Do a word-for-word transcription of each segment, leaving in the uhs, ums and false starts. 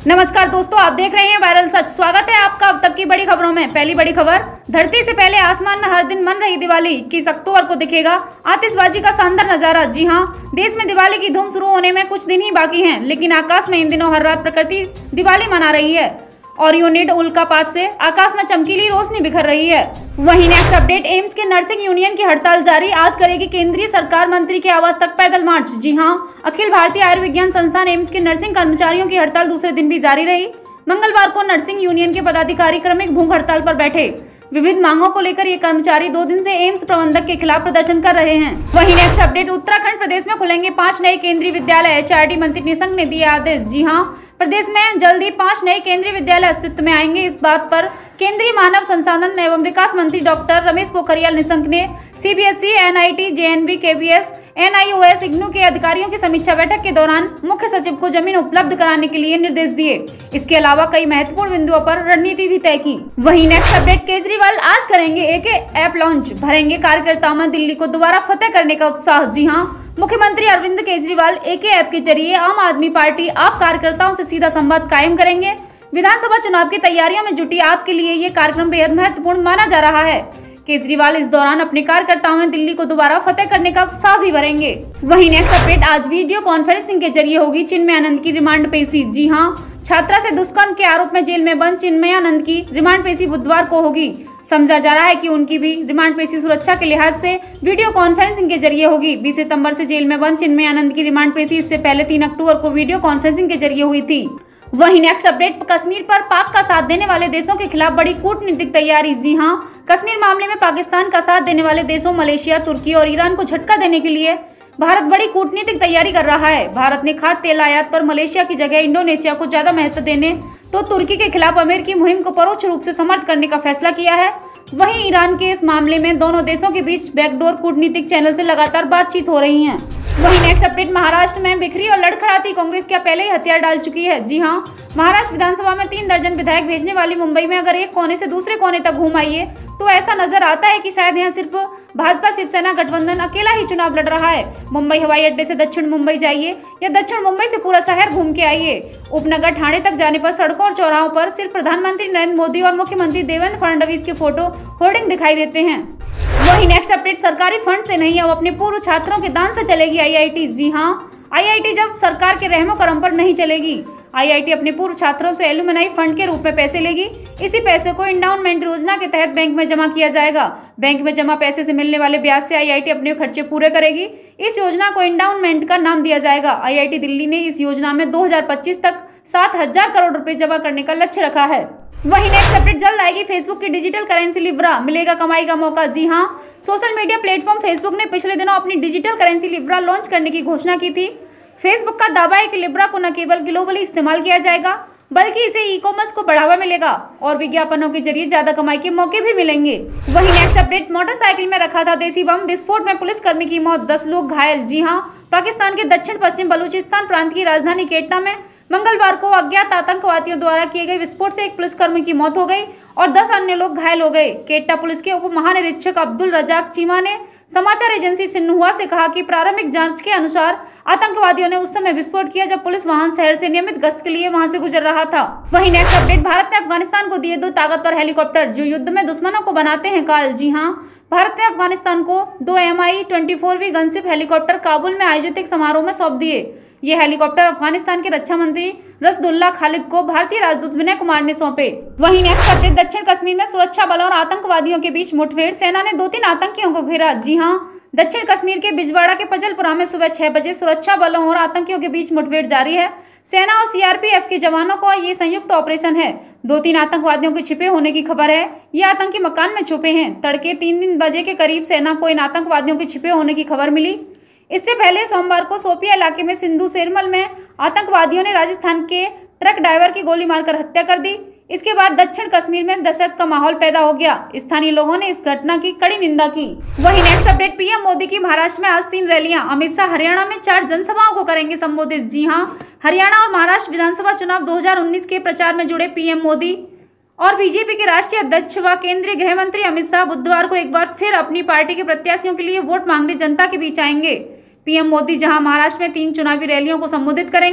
नमस्कार दोस्तों, आप देख रहे हैं वायरल सच। स्वागत है आपका अब तक की बड़ी खबरों में। पहली बड़ी खबर, धरती से पहले आसमान में हर दिन मन रही दिवाली। इक्कीस अक्टूबर को दिखेगा आतिशबाजी का शानदार नजारा। जी हां, देश में दिवाली की धूम शुरू होने में कुछ दिन ही बाकी हैं, लेकिन आकाश में इन दिनों हर रात प्रकृति दिवाली मना रही है। ओरियोनिड उल्कापात से आकाश में चमकीली रोशनी बिखर रही है। वहीं नेक्स्ट अपडेट, एम्स के नर्सिंग यूनियन की हड़ताल जारी। आज करेगी केंद्रीय सरकार मंत्री के आवास तक पैदल मार्च। जी हां, अखिल भारतीय आयुर्विज्ञान संस्थान एम्स के नर्सिंग कर्मचारियों की हड़ताल दूसरे दिन भी जारी रही। मंगलवार को नर्सिंग यूनियन के पदाधिकारी क्रमिक भूख हड़ताल पर बैठे। विविध मांगों को लेकर ये कर्मचारी दो दिन से एम्स प्रबंधक के खिलाफ प्रदर्शन कर रहे हैं। वहीं नेक्स्ट अपडेट, उत्तराखंड प्रदेश में खुलेंगे पांच नए केंद्रीय विद्यालय। एचआरडी मंत्री निशंक ने दिए आदेश। जी हां, प्रदेश में जल्द ही पांच नए केंद्रीय विद्यालय अस्तित्व में आएंगे। इस बात पर केंद्रीय मानव संसाधन एवं विकास मंत्री डॉक्टर रमेश पोखरियाल निशंक ने CBSE, NIT, JNV, KVS, NIOS, IGNOU के अधिकारियों की समीक्षा बैठक के दौरान मुख्य सचिव को जमीन उपलब्ध कराने के लिए निर्देश दिए। इसके अलावा कई महत्वपूर्ण बिंदुओं पर रणनीति भी तय की। वहीं नेक्स्ट अपडेट, केजरीवाल आज करेंगे एके ऐप लॉन्च। भरेंगे कार्यकर्ताओं में दिल्ली को दोबारा फतेह करने का उत्साह। जी हां, मुख्यमंत्री अरविंद केजरीवाल एके ऐप के जरिए आम आदमी पार्टी आप कार्यकर्ताओं से सीधा संवाद कायम करेंगे। विधानसभा चुनाव की तैयारियों में जुटी आपके लिए ये कार्यक्रम बेहद महत्वपूर्ण माना जा रहा है। केजरीवाल इस दौरान अपने कार्यकर्ताओं में दिल्ली को दोबारा फतेह करने का उत्साह भी भरेंगे। वहीं नेक्स्ट अपडेट, आज वीडियो कॉन्फ्रेंसिंग के जरिए होगी चिन्मयानंद की रिमांड पेशी। जी हां, छात्रा से दुष्कर्म के आरोप में जेल में बंद चिन्मयानंद की रिमांड पेशी बुधवार को होगी। समझा जा रहा है कि उनकी भी रिमांड पेशी सुरक्षा के लिहाज से वीडियो कॉन्फ्रेंसिंग के जरिए होगी। बीस सितंबर से जेल में बंद चिन्मयानंद की रिमांड पेशी इससे पहले तीन अक्टूबर को वीडियो कॉन्फ्रेंसिंग के जरिए हुई थी। वहीं नेक्स्ट अपडेट, कश्मीर पर पाक का साथ देने वाले देशों के खिलाफ बड़ी कूटनीतिक तैयारी। जी हां, कश्मीर मामले में पाकिस्तान का साथ देने वाले देशों मलेशिया, तुर्की और ईरान को झटका देने के लिए भारत बड़ी कूटनीतिक तैयारी कर रहा है। भारत ने खाद्य तेल आयात पर मलेशिया की जगह इंडोनेशिया को ज्यादा महत्व देने तो तुर्की के खिलाफ अमेरिकी मुहिम को परोक्ष रूप से समर्थन करने का फैसला किया है। वहीं ईरान के इस मामले में दोनों देशों के बीच बैकडोर कूटनीतिक चैनल से लगातार बातचीत हो रही है। वहीं नेक्स्ट अपडेट, महाराष्ट्र में बिखरी और लड़खड़ाती कांग्रेस क्या पहले ही हथियार डाल चुकी है। जी हां, महाराष्ट्र विधानसभा में तीन दर्जन विधायक भेजने वाली मुंबई में अगर एक कोने से दूसरे कोने तक घूम आइए तो ऐसा नजर आता है कि शायद यहाँ सिर्फ भाजपा शिवसेना गठबंधन अकेला ही चुनाव लड़ रहा है। मुंबई हवाई अड्डे से दक्षिण मुंबई जाइए या दक्षिण मुंबई से पूरा शहर घूम के आइए, उपनगर ठाणे तक जाने पर सड़कों और चौराहों पर सिर्फ प्रधानमंत्री नरेंद्र मोदी और मुख्यमंत्री देवेंद्र फडणवीस के फोटो होर्डिंग दिखाई देते हैं। वहीं नेक्स्ट अपडेट, सरकारी फंड से नहीं अब अपने पूर्व छात्रों के दान से चलेगी आईआईटी। जी हां, आईआईटी जब सरकार के रहमो करम पर नहीं चलेगी। आईआईटी अपने पूर्व छात्रों से एलुमनाई फंड के रूप में पैसे लेगी। इसी पैसे को एंडाउनमेंट योजना के तहत बैंक में जमा किया जाएगा। बैंक में जमा पैसे से मिलने वाले ब्याज से आईआईटी अपने खर्चे पूरे करेगी। इस योजना को एंडाउनमेंट का नाम दिया जाएगा। आईआईटी दिल्ली ने इस योजना में दो हजार पच्चीस तक सात हजार करोड़ रुपए जमा करने का लक्ष्य रखा है। वहीं नेक्स्ट अपडेट, जल्द आएगी फेसबुक की डिजिटल करेंसी लिब्रा, मिलेगा कमाई का मौका। जी हां, सोशल मीडिया प्लेटफॉर्म फेसबुक ने पिछले दिनों अपनी डिजिटल करेंसी लिब्रा लॉन्च करने की घोषणा की थी। फेसबुक का दावा है कि लिब्रा को न केवल ग्लोबली इस्तेमाल किया जाएगा बल्कि इसे ई कॉमर्स को बढ़ावा मिलेगा और विज्ञापनों के जरिए ज्यादा कमाई के मौके भी मिलेंगे। वहीं नेक्स्ट अपडेट, मोटरसाइकिल में रखा था देसी बम, विस्फोट में पुलिसकर्मी की मौत, दस लोग घायल। जी हां, पाकिस्तान के दक्षिण पश्चिम बलूचिस्तान प्रांत की राजधानी केटना में मंगलवार को अज्ञात आतंकवादियों द्वारा किए गए विस्फोट से एक पुलिसकर्मी की मौत हो गई और दस अन्य लोग घायल हो गए। केटना पुलिस के उप महानिरीक्षक अब्दुल रजाक चीमा ने समाचार एजेंसी सिन्हुआ से कहा कि प्रारंभिक जांच के अनुसार आतंकवादियों ने उस समय विस्फोट किया जब पुलिस वाहन शहर से नियमित गश्त के लिए वहां से गुजर रहा था। वहीं नेक्स्ट अपडेट, भारत ने अफगानिस्तान को दिए दो ताकतवर हेलीकॉप्टर जो युद्ध में दुश्मनों को बनाते हैं काल। जी हां, भारत ने अफगानिस्तान को दो M I twenty four V gunship helicopter Kabul में आयोजित एक समारोह में सौंप दिए। ये हेलीकॉप्टर अफगानिस्तान के रक्षा मंत्री रसदुल्ला खालिद को भारतीय राजदूत विनय कुमार ने सौंपे। वहीं नेक्स्ट अपडेट, दक्षिण कश्मीर में सुरक्षा बलों और आतंकवादियों के बीच मुठभेड़, सेना ने दो तीन आतंकियों को घेरा। जी हां, दक्षिण कश्मीर के बिजवाड़ा के पजलपुरा में सुबह छह बजे सुरक्षा बलों और आतंकियों के बीच मुठभेड़ जारी है। सेना और सीआरपीएफ के जवानों का ये संयुक्त ऑपरेशन है। दो तीन आतंकवादियों के छिपे होने की खबर है। ये आतंकी मकान में छुपे हैं। तड़के तीन तीन बजे के करीब सेना को इन आतंकवादियों के छिपे होने की खबर मिली। इससे पहले सोमवार को सोपिया इलाके में सिंधु सेरमल में आतंकवादियों ने राजस्थान के ट्रक ड्राइवर की गोली मारकर हत्या कर दी। इसके बाद दक्षिण कश्मीर में दहशत का माहौल पैदा हो गया। स्थानीय लोगों ने इस घटना की कड़ी निंदा की। वहीं नेक्स्ट अपडेट, पीएम मोदी की महाराष्ट्र में आज तीन रैलियां, अमित शाह हरियाणा में चार जनसभाओं को करेंगे संबोधित। जी हां, हरियाणा और महाराष्ट्र विधानसभा चुनाव दो हजार उन्नीस के प्रचार में जुड़े पीएम मोदी और बीजेपी के राष्ट्रीय अध्यक्ष व केंद्रीय गृह मंत्री अमित शाह बुधवार को एक बार फिर अपनी पार्टी के प्रत्याशियों के लिए वोट मांगने जनता के बीच आएंगे। पीएम मोदी जहां महाराष्ट्र में तीन चुनावी रैलियों को संबोधित करेंगे,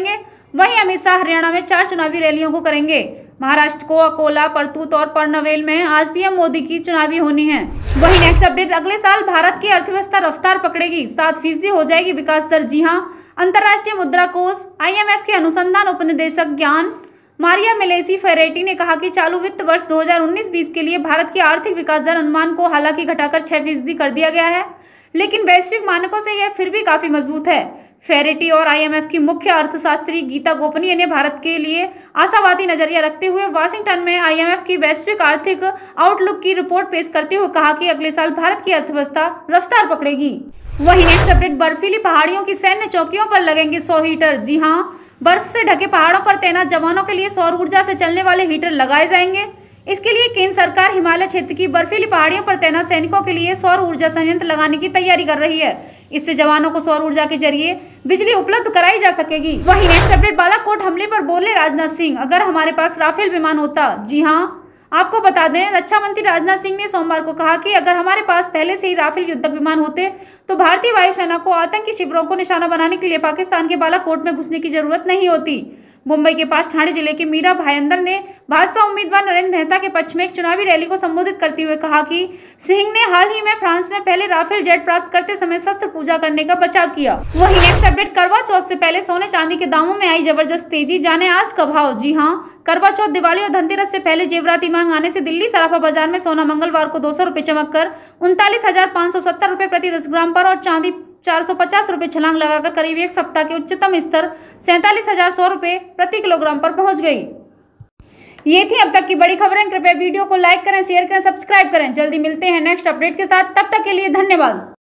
वहीं अमित शाह हरियाणा में चार चुनावी रैलियों को करेंगे। महाराष्ट्र को अकोला, परतूत और परनवेल में आज पीएम मोदी की चुनावी होनी है। वहीं नेक्स्ट अपडेट, अगले साल भारत की अर्थव्यवस्था रफ्तार पकड़ेगी, सात फीसदी हो जाएगी विकास दर। जी हां, अंतर्राष्ट्रीय मुद्रा कोष आईएमएफ के अनुसंधान उपनिदेशक ज्ञान मारिया मिलेसी फेरेटी ने कहा कि चालू वित्त वर्ष दो हज़ार उन्नीस बीस के लिए भारत की आर्थिक विकास दर अनुमान को हालांकि घटाकर छह फीसदी कर दिया गया है, लेकिन वैश्विक मानकों से यह फिर भी काफी मजबूत है। फेरेटी और आईएमएफ की मुख्य अर्थशास्त्री गीता गोपनीय ने भारत के लिए आशावादी नजरिया रखते हुए वाशिंगटन में आईएमएफ की वैश्विक आर्थिक आउटलुक की रिपोर्ट पेश करते हुए कहा कि अगले साल भारत की अर्थव्यवस्था रफ्तार पकड़ेगी। वहीं नेक्स्ट अपडेट, बर्फीली पहाड़ियों की सैन्य चौकियों पर लगेंगे सौ हीटर। जी हां, बर्फ से ढके पहाड़ों पर तैनात जवानों के लिए सौर ऊर्जा से चलने वाले हीटर लगाए जाएंगे। इसके लिए केंद्र सरकार हिमालय क्षेत्र की बर्फीली पहाड़ियों पर तैनात सैनिकों के लिए सौर ऊर्जा संयंत्र लगाने की तैयारी कर रही है। इससे जवानों को सौर ऊर्जा के जरिए बिजली उपलब्ध कराई जा सकेगी। वहीं नेक्स्ट अपडेट, बालाकोट हमले पर बोले राजनाथ सिंह, अगर हमारे पास राफेल विमान होता। जी हां, आपको बता दें, रक्षा मंत्री राजनाथ सिंह ने सोमवार को कहा कि अगर हमारे पास पहले से ही राफेल युद्धक विमान होते तो भारतीय वायुसेना को आतंकी शिविरों को निशाना बनाने के लिए पाकिस्तान के बालाकोट में घुसने की जरूरत नहीं होती। मुंबई के पास ठाणे जिले के मीरा भाईंदर ने भाजपा उम्मीदवार नरेंद्र मेहता के पक्ष में एक चुनावी रैली को संबोधित करते हुए कहा कि सिंह ने हाल ही में फ्रांस में पहले राफेल जेट प्राप्त करते समय शस्त्र पूजा करने का बचाव किया। वहीं नेक्स्ट अपडेट, करवा चौथ से पहले सोने चांदी के दामों में आई जबरदस्त तेजी, जाने आज का भाव। जी हां, करवा चौथ, दिवाली और धनतेरस से पहले जेवराती मांग आने से दिल्ली सराफा बाजार में सोना मंगलवार को दो सौ रुपए चमक कर उनतालीस हजार पाँच सौ सत्तर रुपए प्रति दस ग्राम पर और चांदी चार सौ पचास रुपए छलांग लगाकर करीब एक सप्ताह के उच्चतम स्तर सैंतालीस हजार सौ रुपए प्रति किलोग्राम पर पहुंच गई। ये थी अब तक की बड़ी खबरें। कृपया वीडियो को लाइक करें, शेयर करें, सब्सक्राइब करें। जल्दी मिलते हैं नेक्स्ट अपडेट के साथ, तब तक के लिए धन्यवाद।